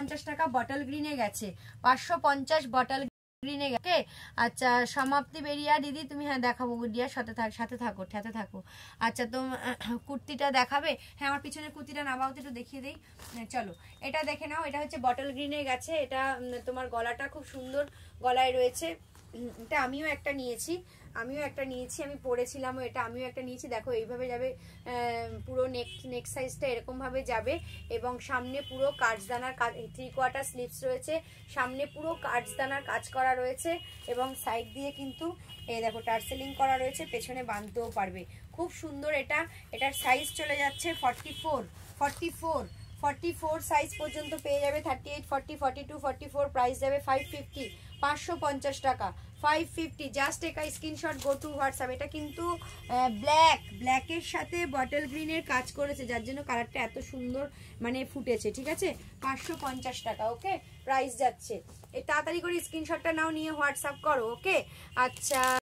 টাকা বটল গ্রিনে গেছে, 550 বটল গ্রিনে গেছে। আচ্ছা সমাপ্তি বেরিয়া দিদি তুমি, হ্যাঁ দেখাবো গুডিয়া, সাথে থাকো। আচ্ছা তো কুর্তিটা দেখাবে? হ্যাঁ আমার পিছনের কুর্তিটা নামাও তো, একটু দেখিয়ে দিই। চলো এটা দেখে নাও, এটা হচ্ছে বটল গ্রিনে গেছে। এটা তোমার গলাটা খুব সুন্দর গলায় রয়েছে। এটা আমিও একটা নিয়েছি, আমি পরেছিলামও এটা, আমিও একটা নিয়েছি। দেখো এইভাবে যাবে, পুরো নেক সাইজটা এরকম ভাবে যাবে, এবং সামনে পুরো কাজদানার কাজ, 3/4 স্লিভস রয়েছে, সামনে পুরো কাজদানার কাজ করা রয়েছে, এবং সাইড দিয়ে কিন্তু এই দেখো টার্সেলিং করা রয়েছে, পেছনে বাঁধতেও পারবে, খুব সুন্দর। এটার সাইজ চলে যাচ্ছে 44 সাইজ পর্যন্ত পেয়ে যাবে। 38, 40, 42, 44, প্রাইস যাবে 550, 550 টাকা, 550। জাস্ট একটা স্ক্রিনশট, গো টু হোয়াটসঅ্যাপ। এটা কিন্তু ব্ল্যাকের সাথে বটল গ্রিনের কাজ করেছে, যার জন্য কালারটা এত সুন্দর মানে ফুটেছে, ঠিক আছে। 550 টাকা, ওকে প্রাইস যাচ্ছে। এই তাড়াতাড়ি করে স্ক্রিনশটটা নাও, নিয়ে হোয়াটসঅ্যাপ করো, ওকে। আচ্ছা